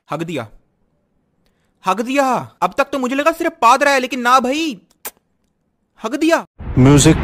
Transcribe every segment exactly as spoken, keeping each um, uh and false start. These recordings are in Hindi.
हक दिया, हक दिया। अब तक तो मुझे लगा सिर्फ पाद रहा है, लेकिन ना भाई, हक दिया। म्यूजिक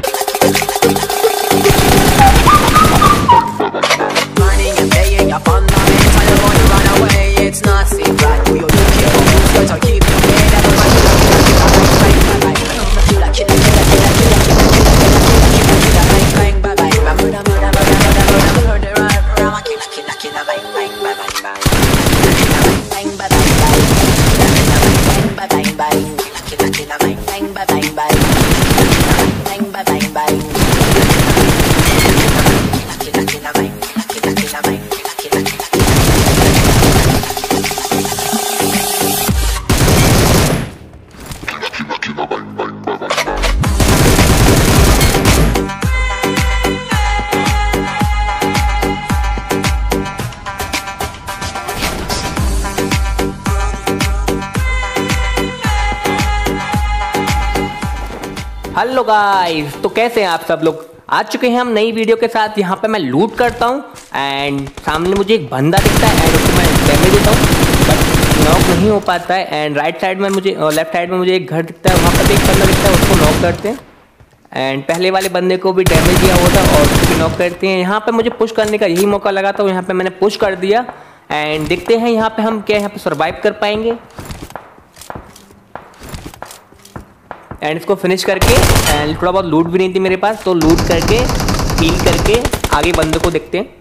हेलो गाइस, तो कैसे हैं आप सब लोग। आ चुके हैं हम नई वीडियो के साथ। यहाँ पे मैं लूट करता हूँ एंड सामने मुझे एक बंदा दिखता है एंड उसको मैं डैमेज देता हूँ, बट नॉक नहीं हो पाता है। एंड राइट साइड में मुझे लेफ्ट साइड में मुझे एक घर दिखता है, वहाँ पर एक बंदा दिखता है, उसको नॉक करते हैं एंड पहले वाले बंदे को भी डैमेज दिया हुआ था और उसको भी नॉक करते हैं। यहाँ पे मुझे पुश करने का यही मौका लगा था, यहाँ पे मैंने पुश कर दिया एंड देखते हैं यहाँ पे हम क्या यहाँ पे सर्वाइव कर पाएंगे। एंड इसको फिनिश करके एंड थोड़ा बहुत लूट भी नहीं थी मेरे पास, तो लूट करके हील करके आगे बंदे को देखते हैं।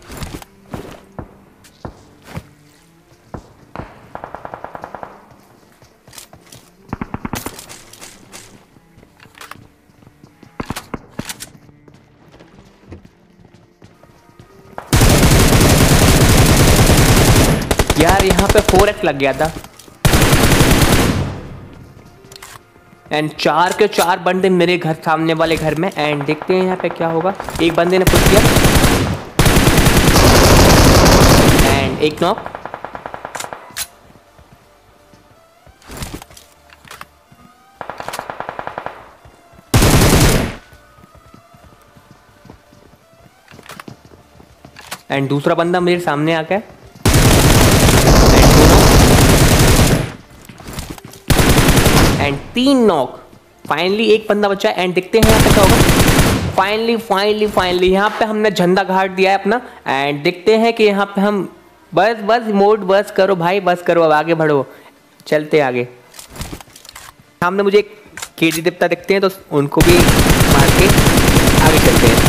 यार यहाँ पे फोर एक्स लग गया था एंड चार के चार बंदे मेरे घर सामने वाले घर में। एंड देखते हैं यहाँ पे क्या होगा। एक बंदे ने पुश किया एंड एक नॉक। एंड दूसरा बंदा मेरे सामने आ गया एंड तीन नॉक। फाइनली एक बंदा बचा एंड देखते हैं यहाँ पे क्या होगा। फाइनली फाइनली फाइनली यहाँ पे हमने झंडा गाड़ दिया है अपना एंड देखते हैं कि यहाँ पे हम बस बस मोड बस करो भाई, बस करो, अब आगे बढ़ो, चलते आगे। सामने मुझे एक केडी देवता दिखते हैं, तो उनको भी मार के आगे चलते हैं।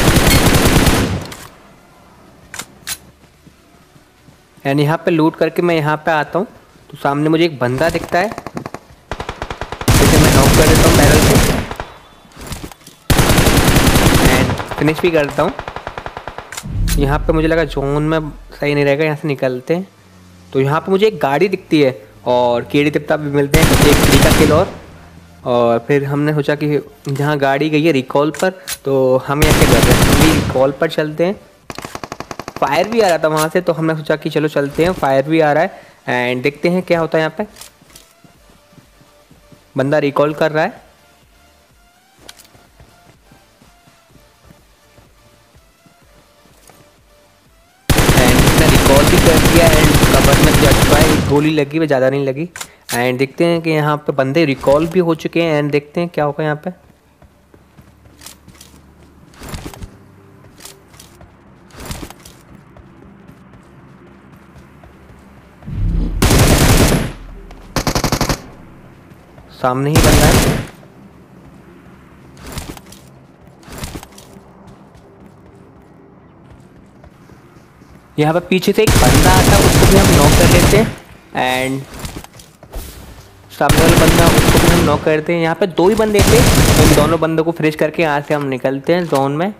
एंड यहाँ पे लूट करके मैं यहाँ पे आता हूँ, तो सामने मुझे एक बंदा दिखता है, मैं नॉक कर देता हूँ बैरल से एंड फिनिश भी करता हूँ। यहाँ पे मुझे लगा जोन में सही नहीं रहेगा, यहाँ से निकलते हैं। तो यहाँ पे मुझे एक गाड़ी दिखती है और केडी देवता भी मिलते हैं, एक फ्री का किल और और फिर हमने सोचा कि जहाँ गाड़ी गई है रिकॉल पर, तो हम यहाँ क्या कर रहे हैं, हम रिकॉल पर चलते हैं। फायर भी आ रहा था वहाँ से, तो हमने सोचा कि चलो चलते हैं, फायर भी आ रहा है एंड देखते हैं क्या होता है। यहाँ पे बंदा रिकॉल कर रहा है एंड इसने रिकॉल भी कर दिया एंड कवर में जा चुका है। गोली लगी वो ज़्यादा नहीं लगी एंड देखते हैं कि यहाँ पे बंदे रिकॉल भी हो चुके हैं एंड देखते हैं क्या होगा यहाँ पे। सामने ही बंदा है यहाँ पे, पीछे से एक बंदा आता है, उसको भी हम नॉक कर लेते हैं एंड सामने वाला बंदा उसको भी हम नॉक करते हैं। यहाँ पे दो ही बंदे थे, तो इन दोनों बंदों को फिनिश करके यहाँ से हम निकलते हैं जोन में।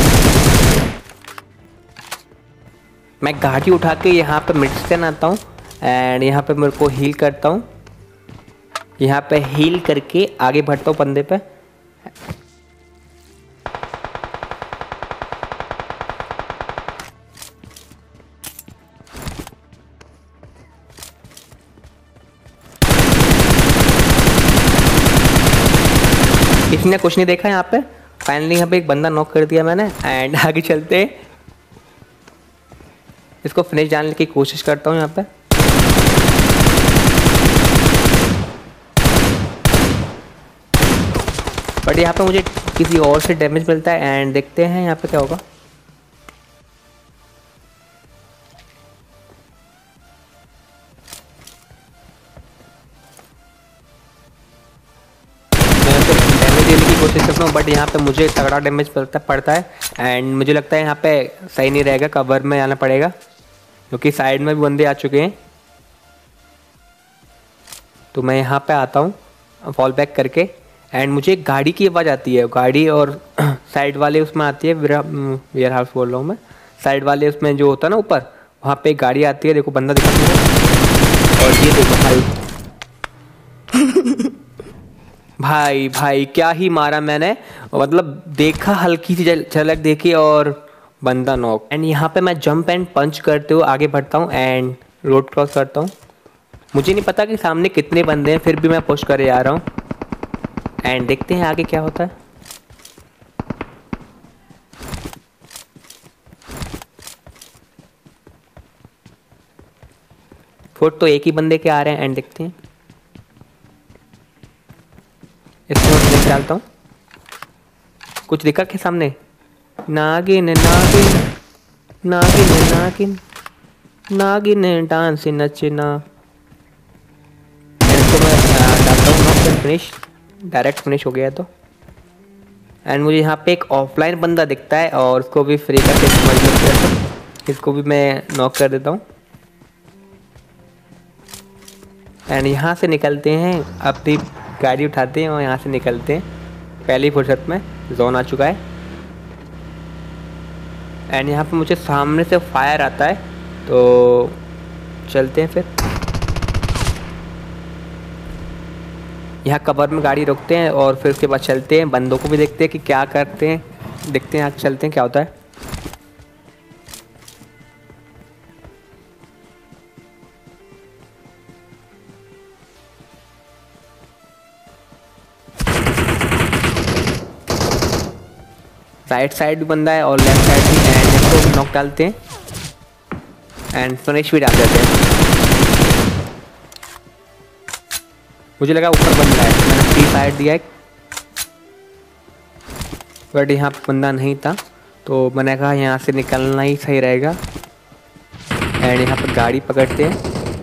मैं गाड़ी उठा के यहाँ पे मिडस्टन आता हूँ एंड यहाँ पे मेरे को हील करता हूँ, यहाँ पे हील करके आगे बढ़ता हूँ बंदे पे। इसने कुछ नहीं देखा यहाँ पे। फाइनली यहाँ पे एक बंदा नॉक कर दिया मैंने एंड आगे चलते इसको फिनिश जानने की कोशिश करता हूँ यहाँ पे। बट यहाँ पे मुझे किसी और से डैमेज मिलता है एंड देखते हैं यहाँ पे क्या होगा। मैं तो डैमेज देने की कोशिश करता हूँ बट यहाँ पे मुझे तगड़ा डैमेज पड़ता पड़ता है एंड मुझे लगता है यहाँ पे सही नहीं रहेगा, कवर में आना पड़ेगा क्योंकि साइड में भी बंदे आ चुके हैं। तो मैं यहाँ पे आता हूँ फॉल बैक करके एंड मुझे एक गाड़ी की आवाज़ आती है, गाड़ी और साइड वाले उसमें आती है, वेयर हाउस बोल रहा हूँ मैं, साइड वाले उसमें जो होता है ना ऊपर, वहाँ पे एक गाड़ी आती है। देखो बंदा दिखा है और ये देखो भाई भाई भाई क्या ही मारा मैंने, मतलब देखा हल्की सी झलक देखी और बंदा नॉक। एंड यहाँ पे मैं जंप एंड पंच करते हुए आगे बढ़ता हूँ एंड रोड क्रॉस करता हूँ। मुझे नहीं पता कि सामने कितने बंदे हैं, फिर भी मैं पुश करे आ रहा हूँ एंड देखते हैं आगे क्या होता है। फुट तो एक ही बंदे के आ रहे हैं एंड देखते हैं। इसमें मैं डालता हूँ, कुछ दिखा के सामने, नागिन नागिन नागिन नागिन नागिन डांस नचना। इसको मैं डालता हूँ नॉक, फिनिश, डायरेक्ट फिनिश हो गया। तो एंड मुझे यहाँ पे एक ऑफलाइन बंदा दिखता है और उसको भी फ्री करके समझ, इसको भी मैं नॉक कर देता हूँ एंड यहाँ से निकलते हैं, अपनी गाड़ी उठाते हैं और यहाँ से निकलते हैं। पहली फुर्सत में जोन आ चुका है एंड यहाँ पे मुझे सामने से फायर आता है, तो चलते हैं फिर। यहाँ कवर में गाड़ी रोकते हैं और फिर उसके बाद चलते हैं, बंदों को भी देखते हैं कि क्या करते हैं, देखते हैं यहाँ चलते हैं क्या होता है। राइट साइड भी बंदा है और लेफ्ट साइड भी, एंड इसको नॉक डालते हैं एंड फिनिश भी डाल देते हैं। मुझे लगा ऊपर बंदा है, मैंने फ्री फायर दिया है बट यहाँ पे बंदा नहीं था, तो मैंने कहा यहाँ से निकलना ही सही रहेगा एंड यहाँ पर गाड़ी पकड़ते हैं।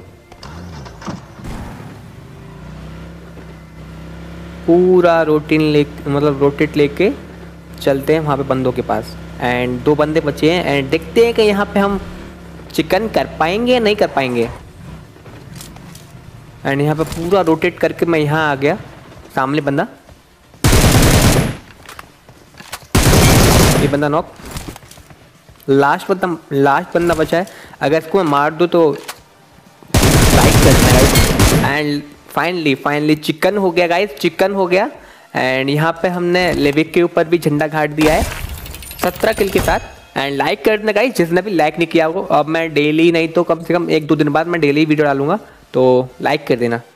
पूरा रोटीन ले मतलब रोटेट लेके चलते हैं वहाँ पे बंदों के पास एंड दो बंदे बचे हैं एंड देखते हैं कि यहाँ पे हम चिकन कर पाएंगे या नहीं कर पाएंगे। एंड यहाँ पे पूरा रोटेट करके मैं यहाँ आ गया, सामने बंदा, ये बंदा नॉक, लास्ट बंदा लास्ट बंदा बचा है। अगर इसको मैं मार दूँ तो लाइक करना है एंड फाइनली फाइनली चिकन हो गया गाइस, चिकन हो गया एंड यहाँ पे हमने लेविक के ऊपर भी झंडा गाड़ दिया है सत्रह किल के साथ। एंड लाइक कर देना गाइस जिसने भी लाइक नहीं किया हो। अब मैं डेली नहीं तो कम से कम एक दो दिन बाद मैं डेली वीडियो डालूंगा, तो लाइक कर देना।